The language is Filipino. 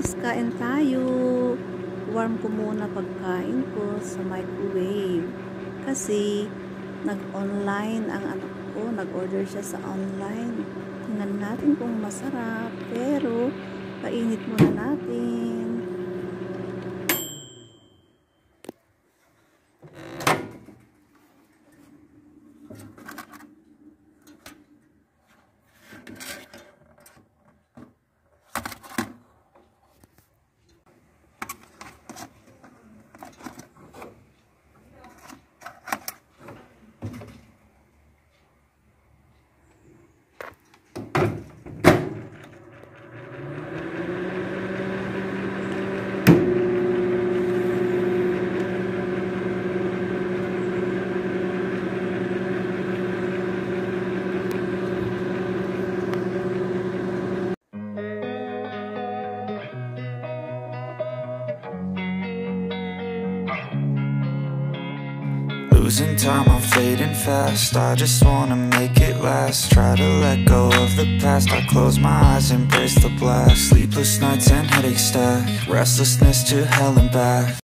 guys, kain tayo. Warm ko muna pagkain ko sa microwave. Kasi nag-online ang anak ko. Nag-order siya sa online. Tingnan natin kung masarap. Pero painit muna natin. Losing time, I'm fading fast. I just wanna make it last. Try to let go of the past. I close my eyes, embrace the blast. Sleepless nights and headaches stack. Restlessness to hell and back.